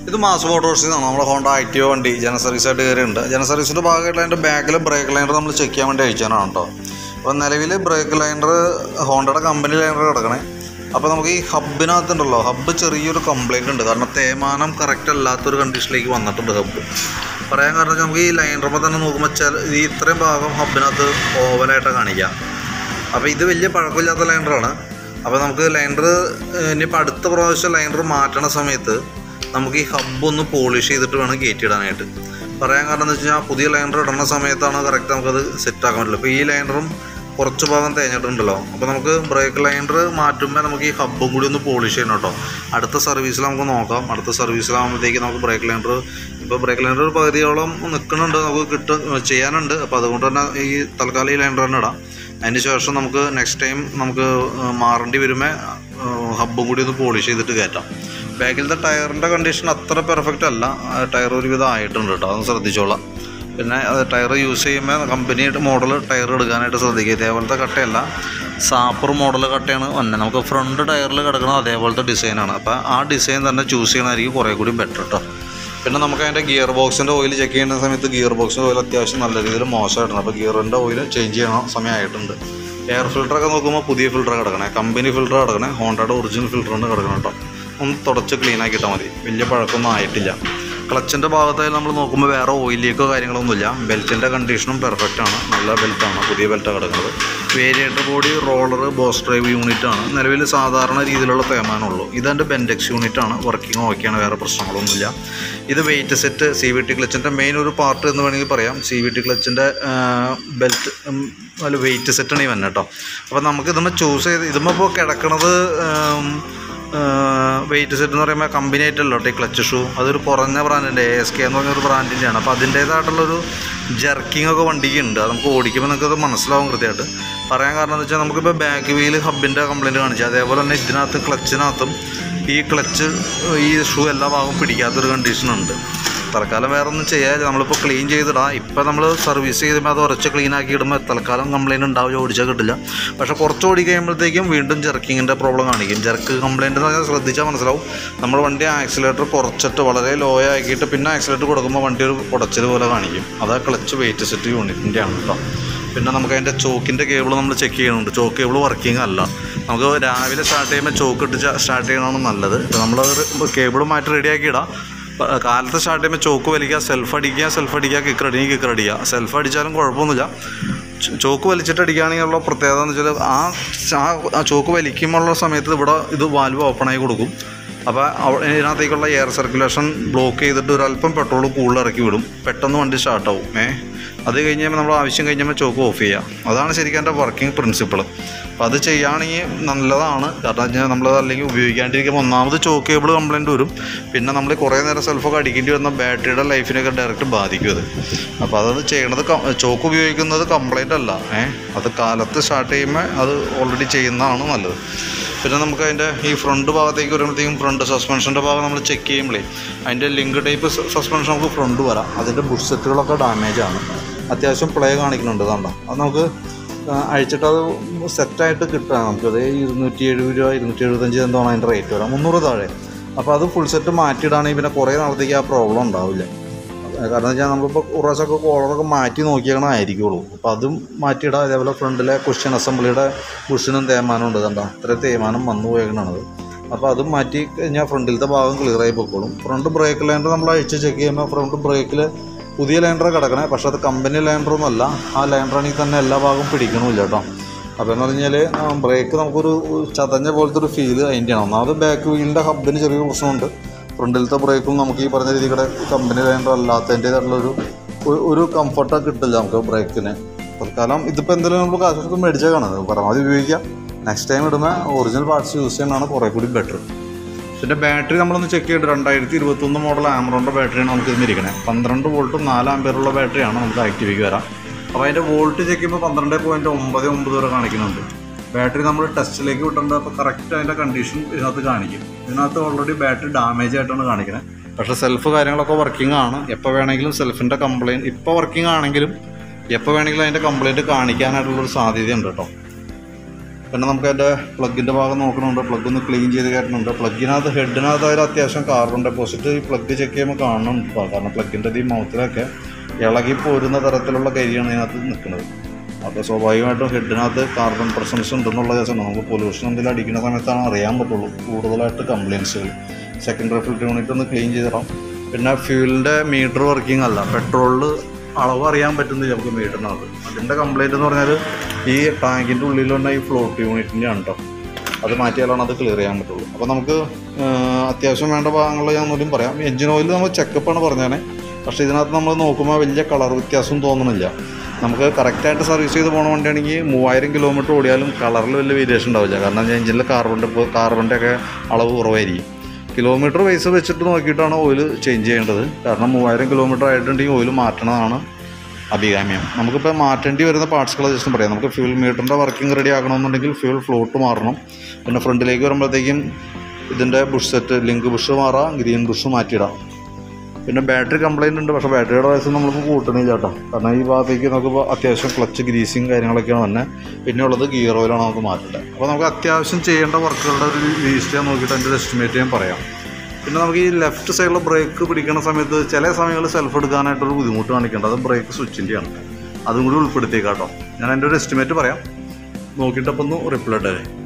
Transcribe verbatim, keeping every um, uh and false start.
ഇത് മാസ് മോട്ടോഴ്സിൽ നിന്നാണ് നമ്മുടെ ഹോണ്ട ആക്റ്റീവ വണ്ടി ജനറൽ സർവീസായിട്ട് കയറിയിട്ടുണ്ട്. ജനറൽ സർവീസിൻ്റെ ഭാഗമായിട്ട് അതിൻ്റെ ബാക്കിൽ ബ്രേക്ക് ലൈനർ നമ്മൾ ചെക്ക് ചെയ്യാൻ വേണ്ടി അയച്ചാണ് കേട്ടോ. അപ്പോൾ നിലവിൽ ബ്രേക്ക് ലൈനർ ഹോണ്ടയുടെ കമ്പനി ലൈനർ കിടക്കണേ. അപ്പോൾ നമുക്ക് ഈ ഹബിനകത്തുണ്ടല്ലോ, ഹബ്ബ് ചെറിയൊരു കംപ്ലയിൻ്റ് ഉണ്ട്. കാരണം തേയ്മാനം കറക്റ്റ് അല്ലാത്തൊരു കണ്ടീഷനിലേക്ക് വന്നിട്ടുണ്ട് ഹബ്ബ്. പറയാൻ കാരണം വെച്ചാൽ നമുക്ക് ഈ ലൈനറുമ്പോൾ തന്നെ നോക്കുമ്പോൾ ചില ഈ ഇത്രയും ഭാഗം ഹബിനകത്ത് ഓവലായിട്ട് കാണിക്കാം. അപ്പോൾ ഇത് വലിയ പഴക്കമില്ലാത്ത ലൈനറാണ്. അപ്പോൾ നമുക്ക് ലൈനർ ഇനിയിപ്പോൾ അടുത്ത പ്രാവശ്യം ലൈനർ മാറ്റണ സമയത്ത് നമുക്ക് ഈ ഹബ്ബ് ഒന്ന് പോളിഷ് ചെയ്തിട്ട് വേണം കയറ്റിയിടാനായിട്ട്. പറയാൻ കാരണം എന്ന് വെച്ച് കഴിഞ്ഞാൽ പുതിയ ലൈനർ ഇടുന്ന സമയത്താണ് കറക്റ്റ് നമുക്കത് സെറ്റാക്കാൻ പറ്റില്ല. ഇപ്പോൾ ഈ ലൈനറും കുറച്ച് ഭാഗം തേഞ്ഞിട്ടുണ്ടല്ലോ. അപ്പോൾ നമുക്ക് ബ്രേക്ക് ലൈനർ മാറ്റുമ്പോൾ നമുക്ക് ഈ ഹബ്ബും കൂടി ഒന്ന് പോളിഷ് ചെയ്യണം കേട്ടോ. അടുത്ത സർവീസിൽ നമുക്ക് നോക്കാം. അടുത്ത സർവീസിലാകുമ്പോഴത്തേക്ക് നമുക്ക് ബ്രേക്ക് ലൈനർ ഇപ്പോൾ ബ്രേക്ക് ലൈനർ ഒരു പകുതിയോളം നിൽക്കുന്നുണ്ട്, നമുക്ക് കിട്ടും ചെയ്യാനുണ്ട്. അപ്പോൾ അതുകൊണ്ട് തന്നെ ഈ തൽക്കാലം ഈ ലൈനർ തന്നെ ഇടാം. അതിന് ശേഷം നമുക്ക് നെക്സ്റ്റ് ടൈം നമുക്ക് മാറേണ്ടി വരുമ്പോൾ ഹബ്ബും കൂടി ഒന്ന് പോളിഷ് ചെയ്തിട്ട് കയറ്റാം. ബാക്കിലത്തെ ടയറിൻ്റെ കണ്ടീഷൻ അത്ര പെർഫെക്റ്റ് അല്ല, ടയർ ഒരുവിധം ആയിട്ടുണ്ട് കേട്ടോ, അതൊന്ന് ശ്രദ്ധിച്ചോളാം. പിന്നെ അത് ടയർ യൂസ് ചെയ്യുമ്പോൾ കമ്പനി മോഡൽ ടയർ എടുക്കാനായിട്ട് ശ്രദ്ധിക്കുക. ഇതേപോലത്തെ കട്ടയല്ല, സാപ്പർ മോഡൽ കട്ടയാണ് വന്നെ. നമുക്ക് ഫ്രണ്ട് ടയറിൽ കിടക്കുന്നത് അതേപോലത്തെ ഡിസൈനാണ്. അപ്പോൾ ആ ഡിസൈൻ തന്നെ ചൂസ് ചെയ്യണമായിരിക്കും കുറേ കൂടി ബെറ്റർ കേട്ടോ. പിന്നെ നമുക്ക് അതിൻ്റെ ഗിയർ ബോക്സിൻ്റെ ഓയിൽ ചെക്ക് ചെയ്യുന്ന സമയത്ത് ഗിയർ ബോക്സിൻ്റെ ഓയിൽ അത്യാവശ്യം നല്ല രീതിയിൽ മോശമായിട്ടുണ്ട്. അപ്പോൾ ഗിയറിൻ്റെ ഓയിൽ ചേഞ്ച് ചെയ്യണം സമയമായിട്ടുണ്ട്. എയർ ഫിൽറ്ററൊക്കെ നോക്കുമ്പോൾ പുതിയ ഫിൽറ്റർ കിടക്കണേ, കമ്പനി ഫിൽറ്റർ കിടക്കണേ, ഹോണ്ടയുടെ ഒറിജിനൽ ഫിൽറ്ററാണ് കിടക്കണം കേട്ടോ. ഒന്ന് തുടച്ച് ക്ലീൻ ആക്കിയിട്ടാൽ മതി, വലിയ പഴക്കമൊന്നും ആയിട്ടില്ല. ക്ലച്ചിൻ്റെ ഭാഗത്തായി നമ്മൾ നോക്കുമ്പോൾ വേറെ ഓയിലേക്കോ കാര്യങ്ങളൊന്നുമില്ല. ബെൽറ്റിൻ്റെ കണ്ടീഷനും പെർഫെക്റ്റ് ആണ്, നല്ല ബെൽറ്റാണ്, പുതിയ ബെൽറ്റാണ് കിടക്കുന്നത്. Variator body, roller, boss drive യൂണിറ്റാണ് നിലവിൽ സാധാരണ രീതിയിലുള്ള തേയ്മാനമുള്ളൂ. ഇതെൻ്റെ ബെൻഡെക്സ് യൂണിറ്റാണ്, വർക്കിംഗ് ഓക്കെയാണ്, വേറെ പ്രശ്നങ്ങളൊന്നുമില്ല. ഇത് weight set C V T ക്ലച്ചിൻ്റെ മെയിൻ ഒരു പാർട്ട് എന്ന് വേണമെങ്കിൽ പറയാം. സി വി ടി ക്ലച്ചിൻ്റെ ബെൽറ്റ് അല്ല വെയിറ്റ് സെറ്റാണ് ഈ വന്നെ കേട്ടോ. അപ്പോൾ നമുക്ക് ഇതുമ്പോൾ ചൂസ് ചെയ്ത് ഇതുമ്പോൾ ഇപ്പോൾ കിടക്കണത് വെയിറ്റ് സെറ്റ് എന്ന് പറയുമ്പോൾ കമ്പനി ആയിട്ടല്ലോ ഈ ക്ലച്ച് ഷൂ. അതൊരു കുറഞ്ഞ ബ്രാൻഡിൻ്റെ എ എസ് കെ എന്ന് പറഞ്ഞൊരു ബ്രാൻഡിൻ്റെയാണ്. അപ്പോൾ അതിൻ്റേതായിട്ടുള്ളൊരു ജർക്കിംഗ് ഒക്കെ വണ്ടിക്ക് ഉണ്ട്. അത് നമുക്ക് ഓടിക്കുമ്പോൾ നിങ്ങൾക്കത് മനസ്സിലാവും കൃത്യമായിട്ട്. പറയാൻ കാരണം എന്ന് വെച്ചാൽ നമുക്കിപ്പോൾ ബാക്ക് വീൽ ഹബിൻ്റെ കംപ്ലയിൻറ്റ് കാണിച്ചു. അതേപോലെ തന്നെ ഇതിനകത്ത് ക്ലച്ചിനകത്തും ഈ ക്ലച്ച് ഈ ഷൂ എല്ലാ ഭാഗവും പിടിക്കാത്തൊരു കണ്ടീഷനുണ്ട്. തൽക്കാലം വേറെ ഒന്നും ചെയ്യാതെ നമ്മളിപ്പോൾ ക്ലീൻ ചെയ്തിടാം. ഇപ്പോൾ നമ്മൾ സർവീസ് ചെയ്യുമ്പോൾ അത് ഉറച്ച് ക്ലീൻ ആക്കി ഇടുമ്പോൾ തൽക്കാലം കംപ്ലയിൻറ്റ് ഉണ്ടാവില്ല, ഓടിച്ചാൽ കിട്ടില്ല. പക്ഷേ കുറച്ച് ഓടി കഴിയുമ്പോഴത്തേക്കും വീണ്ടും ജർക്കിങ്ങിൻ്റെ പ്രോബ്ലം കാണിക്കും. ജർക്ക് കംപ്ലയിൻ്റ് എന്ന് പറഞ്ഞാൽ ശ്രദ്ധിച്ചാൽ മനസ്സിലാവും. നമ്മൾ വണ്ടി ആക്സിലേറ്റർ കുറച്ചിട്ട് വളരെ ലോ ആക്കിയിട്ട് പിന്നെ ആക്സിലേറ്റർ കൊടുക്കുമ്പോൾ വണ്ടി ഒരു ഉടച്ചൽ പോലെ കാണിക്കും. അത് ക്ലച്ച് വെയിറ്റ് സെറ്റ് യൂണിറ്റിൻ്റെ ആണ് കേട്ടോ. പിന്നെ നമുക്ക് അതിൻ്റെ ചോക്കിൻ്റെ കേബിൾ നമ്മൾ ചെക്ക് ചെയ്യുന്നുണ്ട്. ചോക്ക് കേബിൾ വർക്കിംഗ് അല്ല. നമുക്ക് രാവിലെ സ്റ്റാർട്ട് ചെയ്യുമ്പോൾ ചോക്ക് ഇട്ട് സ്റ്റാർട്ട് ചെയ്യണമാണ് നല്ലത്. ഇപ്പോൾ നമ്മളത് കേബിൾ മാറ്റി റെഡിയാക്കി ഇടാം. കാലത്ത് സ്റ്റാർട്ട് ചെയ്യുമ്പോൾ ചോക്ക് വലിക്കുക, സെൽഫ് അടിക്കുക, സെൽഫ് അടിക്കുക, കിക്കർ അടിക്കുക, കിക്കർ അടിക്കുക. സെൽഫ് അടിച്ചാലും കുഴപ്പമൊന്നുമില്ല. ചോക്ക് വലിച്ചിട്ട് അടിക്കുകയാണെങ്കിലുള്ള പ്രത്യേകത എന്ന് വെച്ചാൽ ആ ആ ചോക്ക് വലിക്കുമ്പോഴുള്ള സമയത്ത് ഇവിടെ ഇത് വാൽവ് ഓപ്പണായി കൊടുക്കും. അപ്പോൾ ഇതിനകത്തേക്കുള്ള എയർ സർക്കുലേഷൻ ബ്ലോക്ക് ചെയ്തിട്ട് ഒരല്പം പെട്രോൾ കൂടുതൽ ഇറക്കി വിടും. പെട്ടെന്ന് വണ്ടി സ്റ്റാർട്ടാവും. ഏ അത് കഴിഞ്ഞ് കഴിയുമ്പോൾ നമ്മൾ ആവശ്യം കഴിഞ്ഞപ്പോൾ ചോക്ക് ഓഫ് ചെയ്യുക. അതാണ് ശരിക്കും എൻ്റെ വർക്കിംഗ് പ്രിൻസിപ്പിൾ. അപ്പോൾ അത് ചെയ്യുകയാണെങ്കിൽ നല്ലതാണ്. കാരണം വെച്ചാൽ നമ്മളത് അല്ലെങ്കിൽ ഉപയോഗിക്കാണ്ടിരിക്കുമ്പോൾ ഒന്നാമത് ചോക്ക് കേബിൾ കംപ്ലയിൻറ്റ് വരും. പിന്നെ നമ്മൾ കുറേ നേരം സെൽഫൊക്കെ അടിക്കേണ്ടി വരുന്ന ബാറ്ററിയുടെ ലൈഫിനൊക്കെ ഡയറക്റ്റ് ബാധിക്കും അത്. അപ്പോൾ അതത് ചെയ്യണത് ചോക്ക് ഉപയോഗിക്കുന്നത് കംപ്ലയിൻ്റ് അല്ല. ഏഹ് അത് കാലത്ത് സ്റ്റാർട്ട് ചെയ്യുമ്പോൾ അത് ഓൾറെഡി ചെയ്യുന്നതാണ് നല്ലത്. പിന്നെ നമുക്ക് അതിൻ്റെ ഈ ഫ്രണ്ട് ഭാഗത്തേക്ക് വരുമ്പോഴത്തേക്കും ഫ്രണ്ട് സസ്പെൻഷൻ്റെ ഭാഗം നമ്മൾ ചെക്ക് ചെയ്യുമ്പോഴേ അതിൻ്റെ ലിങ്ക് ടൈപ്പ് സസ്പെൻഷൻ നമുക്ക് ഫ്രണ്ട് വരാം. അതിൻ്റെ ബുഷ് സെറ്റുകളൊക്കെ ഡാമേജാണ്, അത്യാവശ്യം പ്ലേ കാണിക്കുന്നുണ്ട്. കണ്ടോ, അത് നമുക്ക് അഴിച്ചിട്ട് അത് സെറ്റായിട്ട് കിട്ടാം. നമുക്കത് ഇരുന്നൂറ്റി എഴുപത് രൂപ ഇരുന്നൂറ്റി എഴുപത്തഞ്ച് എന്താണ് അതിൻ്റെ റേറ്റ് വരാം, മുന്നൂറ് താഴെ. അപ്പോൾ അത് ഫുൾ സെറ്റ് മാറ്റിയിടാണെങ്കിൽ പിന്നെ കുറേ നാളത്തേക്ക് ആ പ്രോബ്ലം ഉണ്ടാവില്ല. കാരണം വെച്ചാൽ നമുക്കിപ്പോൾ കുറച്ചൊക്കെ കോളറൊക്കെ മാറ്റി നോക്കിയാണായിരിക്കുള്ളൂ. അപ്പോൾ അതും മാറ്റിയിടാം. അതേപോലെ ഫ്രണ്ടിലെ കുഷ്യൻ അസംബ്ലിയുടെ കുഷ്യനും തേയ്മാനം ഉണ്ട്. കണ്ടോ, ഇത്രയും തേയ്മാനം വന്നു പോയേക്കണത്. അപ്പോൾ അതും മാറ്റി കഴിഞ്ഞാൽ ഫ്രണ്ടിലത്തെ ഭാഗം ക്ലിയറായി പൊക്കോളും. ഫ്രണ്ട് ബ്രേക്ക് ലൈനർ നമ്മൾ അഴിച്ച് ചെക്ക് ചെയ്യുമ്പോൾ ഫ്രണ്ട് ബ്രേക്കിൽ പുതിയ ലൈനർ കിടക്കണേ. പക്ഷേ അത് കമ്പനി ലൈനറൊന്നുമല്ല. ആ ലൈനറാണെങ്കിൽ തന്നെ എല്ലാ ഭാഗവും പിടിക്കണമില്ല കേട്ടോ. അപ്പോൾ എന്ന് പറഞ്ഞാൽ ബ്രേക്ക് നമുക്കൊരു ചതഞ്ഞ പോലത്തെ ഒരു ഫീല് അതിൻ്റെയാണ്. ഒന്നാമത് ബാക്ക് വീലിൻ്റെ ഹബിന് ചെറിയൊരു പ്രശ്നമുണ്ട്. ഫ്രണ്ടിലത്തെ ബ്രേക്കും നമുക്ക് ഈ പറഞ്ഞ രീതിയുടെ കമ്പനി ലൈനർ അല്ലാത്തതിൻ്റേതായിട്ടുള്ളൊരു ഒരു കംഫർട്ടൊക്കെ കിട്ടില്ല നമുക്ക് ബ്രേക്കിന്. തൽക്കാലം ഇതിപ്പോൾ എന്തെങ്കിലും നമ്മൾ കാശെടുത്ത് മേടിച്ചേക്കാണ്, പരമാവധി ഉപയോഗിക്കാം. നെക്സ്റ്റ് ടൈം ഇടുമ്പോൾ ഒറിജിനൽ പാർട്സ് യൂസ് ചെയ്യുന്നതാണ് കുറേ കൂടി ബെറ്റർ. പിന്നെ ബാറ്ററി നമ്മളൊന്ന് ചെക്ക് ചെയ്തിട്ട് രണ്ടായിരത്തി ഇരുപത്തൊന്ന് മോഡൽ ആമറോണിൻ്റെ ബാറ്ററിയാണ് നമുക്ക് ഇതിരിക്കണേ. പന്ത്രണ്ട് വോൾട്ടും നാല് ആംപിയറുള്ള ബാറ്ററിയാണ് നമുക്ക് ആക്റ്റീവിക്ക് വരാം. അപ്പോൾ അതിൻ്റെ വോൾട്ട് ചെക്ക് ചെയ്യുമ്പോൾ പന്ത്രണ്ട് പോയിൻറ്റ് ഒമ്പത് ഒമ്പത് വരെ കാണിക്കുന്നുണ്ട്. ബാറ്ററി നമ്മൾ ടെസ്റ്റിലേക്ക് വിട്ടുണ്ട്. അപ്പോൾ കറക്റ്റ് അതിൻ്റെ കണ്ടീഷൻ ഇതിനകത്ത് കാണിക്കും. ഇതിനകത്ത് ഓൾറെഡി ബാറ്ററി ഡാമേജ് ആയിട്ടാണ് കാണിക്കുന്നത്. പക്ഷേ സെൽഫ് കാര്യങ്ങളൊക്കെ വർക്കിംഗ് ആണ്. എപ്പോൾ വേണമെങ്കിലും സെൽഫിൻ്റെ കംപ്ലയിൻറ്റ് ഇപ്പോൾ വർക്കിംഗ് ആണെങ്കിലും എപ്പോൾ വേണമെങ്കിലും അതിൻ്റെ കംപ്ലയിൻറ്റ് കാണിക്കാനായിട്ടുള്ളൊരു സാധ്യതയുണ്ട് കേട്ടോ. പിന്നെ നമുക്ക് അതിൻ്റെ പ്ലഗിൻ്റെ ഭാഗം നോക്കണമുണ്ട്. പ്ലഗ് ഒന്ന് ക്ലീൻ ചെയ്ത് കയറ്റുന്നുണ്ട്. പ്ലഗിനകത്ത് ഹെഡിനകത്ത് അതിൽ അത്യാവശ്യം കാർബൺ ഡെപ്പോസിറ്റ് ഈ പ്ലഗ് ചെക്ക് ചെയ്യുമ്പോൾ കാണുന്നുണ്ട്. കാരണം പ്ലഗിൻ്റെ ഈ മൗത്തിലൊക്കെ ഇളകി പോരുന്ന തരത്തിലുള്ള കരിയാണ് ഇതിനകത്ത് നിൽക്കുന്നത്. അപ്പോൾ സ്വാഭാവികമായിട്ടും ഹെഡിനകത്ത് കാർബൺ പ്രസൻസ് ഉണ്ടെന്നുള്ള കേസാണ്. നമുക്ക് പൊല്യൂഷൻ എന്തെങ്കിലും അടിക്കുന്ന സമയത്താണ് അറിയാൻ പറ്റുള്ളൂ കൂടുതലായിട്ട് കംപ്ലയിൻസുകൾ. സെക്കൻഡറി ഫിൽറ്റർ യൂണിറ്റ് ഒന്ന് ക്ലീൻ ചെയ്തിടാം. പിന്നെ ഫ്യൂലിൻ്റെ മീറ്റർ വർക്കിംഗ് അല്ല, പെട്രോളിൽ അളവ് അറിയാൻ പറ്റുന്നില്ല നമുക്ക് മീറ്ററിനകത്ത്. അതിൻ്റെ കംപ്ലയിൻ്റ് എന്ന് പറഞ്ഞാൽ ഈ ടാങ്കിൻ്റെ ഉള്ളിൽ തന്നെ ഈ ഫ്ലോട്ട് യൂണിറ്റിൻ്റെ ആണ് കേട്ടോ. അത് മാറ്റിയാലാണ് അത് ക്ലിയർ ചെയ്യാൻ പറ്റുള്ളൂ. അപ്പോൾ നമുക്ക് അത്യാവശ്യം വേണ്ട ഭാഗങ്ങൾ ഞാൻ ഒന്നും പറയാം. എഞ്ചിൻ ഓയിൽ നമ്മൾ ചെക്കപ്പാണ് പറഞ്ഞാൽ, പക്ഷേ ഇതിനകത്ത് നമ്മൾ നോക്കുമ്പോൾ വലിയ കളർ വ്യത്യാസം തോന്നുന്നില്ല. നമുക്ക് കറക്റ്റായിട്ട് സർവീസ് ചെയ്ത് പോകുന്ന വണ്ടിയാണെങ്കിൽ മൂവായിരം കിലോമീറ്റർ ഓടിയാലും കളറിൽ വലിയ വേരിയേഷൻ ഉണ്ടാവില്ല. കാരണം എഞ്ചിനിൽ കാർബണിൻ്റെ കാർബണിൻ്റെ ഒക്കെ അളവ് കുറവായിരിക്കും. കിലോമീറ്റർ പൈസ വെച്ചിട്ട് നോക്കിയിട്ടാണ് ഓയിൽ ചേഞ്ച് ചെയ്യേണ്ടത്. കാരണം മൂവായിരം കിലോമീറ്റർ ആയിട്ടുണ്ടെങ്കിൽ ഓയിൽ മാറ്റണതാണ് അഭികാമ്യം. നമുക്കിപ്പോൾ മാറ്റേണ്ടി വരുന്ന പാർട്സുകൾ ജസ്റ്റ് പറയാം. നമുക്ക് ഫ്യൂൽ മീറ്ററിൻ്റെ വർക്കിംഗ് റെഡി ആക്കണമെന്നുണ്ടെങ്കിൽ ഫ്യൂൽ ഫ്ലോട്ട് മാറണം. പിന്നെ ഫ്രണ്ടിലേക്ക് വരുമ്പോഴത്തേക്കും ഇതിൻ്റെ ബുഷ് സെറ്റ്, ലിങ്ക് ബുഷ് മാറാം, ഗ്രീൻ ബുഷ് മാറ്റിയിടാം. പിന്നെ ബാറ്ററി കംപ്ലയിൻ്റ് ഉണ്ട്, പക്ഷേ ബാറ്ററിയുടെ വയസ്സ് നമ്മൾക്ക് കൂട്ടണില്ല കേട്ടോ. കാരണം ഈ ഭാഗത്തേക്ക് നമുക്ക് അത്യാവശ്യം ക്ലച്ച് ഗ്രീസിങ് കാര്യങ്ങളൊക്കെയാണ് തന്നെ. പിന്നെ ഉള്ളത് ഗിയർ ഓയിലാണ് നമുക്ക് മാറ്റേണ്ടത്. അപ്പോൾ നമുക്ക് അത്യാവശ്യം ചെയ്യേണ്ട വർക്കുകളുടെ ഒരു ലീസ്റ്റ് ഞാൻ നോക്കിയിട്ട് അതിൻ്റെ എസ്റ്റിമേറ്റ് ഞാൻ പറയാം. പിന്നെ നമുക്ക് ഈ ലെഫ്റ്റ് സൈഡിൽ ബ്രേക്ക് പിടിക്കുന്ന സമയത്ത് ചില സമയങ്ങളിൽ സെൽഫ് എടുക്കാനായിട്ടൊരു ബുദ്ധിമുട്ട് കാണിക്കേണ്ടത് അത് ബ്രേക്ക് സ്വിച്ചിൻ്റെയാണ്. അതും കൂടി ഉൾപ്പെടുത്തിയേക്കാം കേട്ടോ. ഞാൻ അതിൻ്റെ ഒരു എസ്റ്റിമേറ്റ് പറയാം, നോക്കിയിട്ടപ്പോൾ ഒന്ന് റിപ്ലൈ ഇട്ടേ.